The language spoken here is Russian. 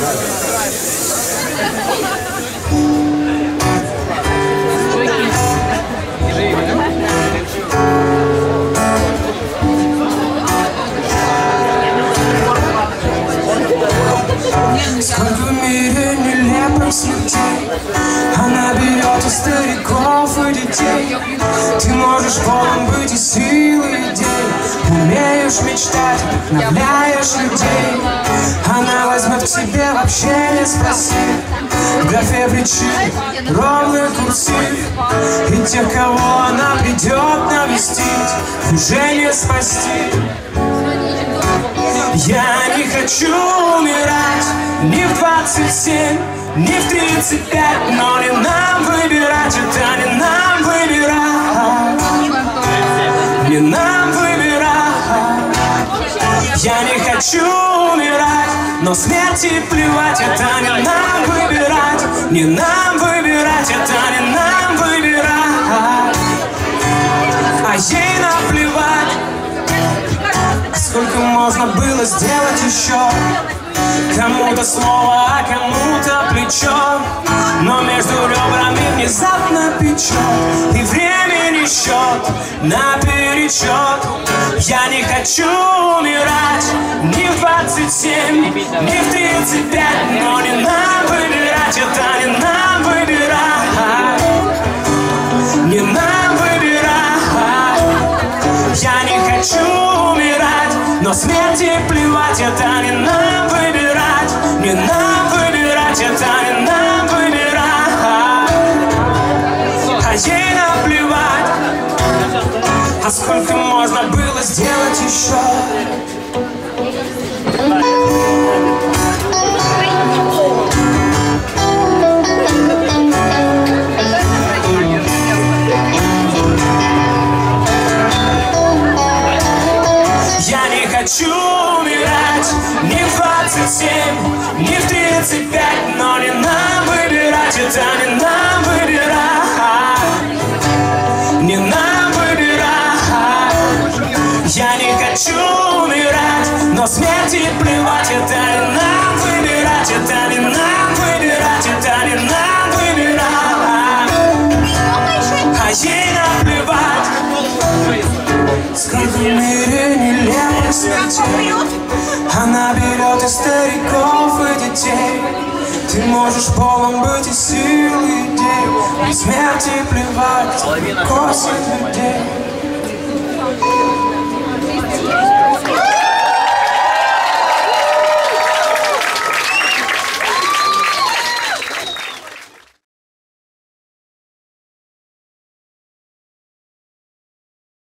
Сколько в мире нелепых смертей, она берет и стариков, и детей. Ты можешь полон быть и силы идей, умеешь мечтать, вдохновляешь людей. Она возьмет к себе, вообще не спросив, в графе причин ровный курсив. И тех, кого она придет навестить, уже не спасти. Я не хочу умирать ни в 27, ни в 35, но не нам выбирать, это не нам выбирать, не нам выбирать. Я не хочу умирать, но смерти плевать, это не нам выбирать, не нам выбирать, это не нам выбирать, а ей наплевать. Сколько можно было сделать еще? Кому-то слово, а кому-то плечо, но между ребрами внезапно печет, и времени счет наперечет. Я не хочу умирать ни в 27, ни в 35, но не нам выбирать, это не нам выбирать, не нам выбирать. Я не хочу умирать, но смерти плевать, это не нам выбирать, не нам выбирать, это не нам выбирать, а ей наплевать. А сколько можно было сделать еще? Я не хочу умирать ни в 27, ни в 35, но не нам выбирать, это не нам выбирать, не нам выбирать. Я не хочу умирать, но смерти плевать, это не нам выбирать, это не нам выбирать, это не нам выбирать, а ей наплевать. Сколько в мире нелепых смертей, она берет и стариков, и детей. Ты можешь полон быть и сил, и идей, и смерти плевать, косит людей.